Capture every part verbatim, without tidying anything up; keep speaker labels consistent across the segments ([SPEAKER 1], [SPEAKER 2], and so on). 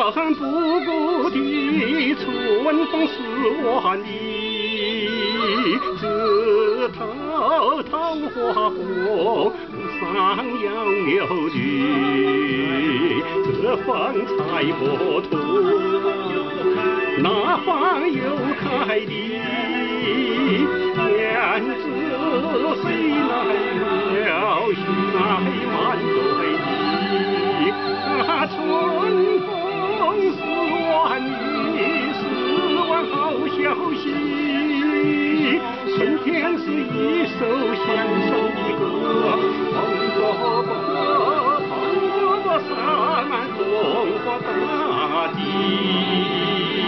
[SPEAKER 1] 奋不顾的春风十万里，枝头桃花红，上杨柳绿。这方采不吐，那方又开梨。燕子飞来了，来满对衣。啊，春风十万里，十万好消息。春天是一首乡村的歌，风波波，风波波洒满中国大地。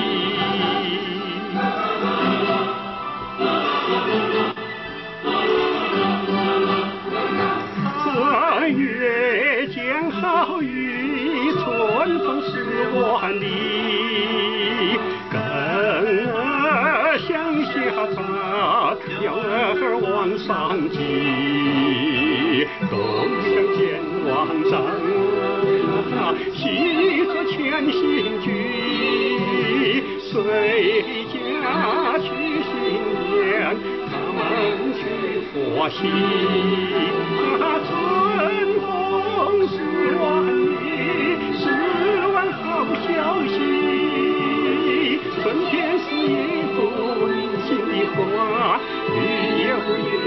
[SPEAKER 1] 三月见好雨，春风十万里。根儿向下扎，苗儿往上挤。东向见王长，西则千行居。谁家去新年，他们去佛系。啊，春风十万里，十万好消息。春天是一幅温馨的画，绿油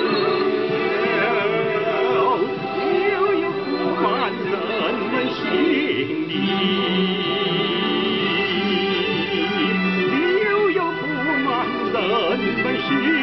[SPEAKER 1] 油，悠悠布满人们心里，悠悠布满人们心里。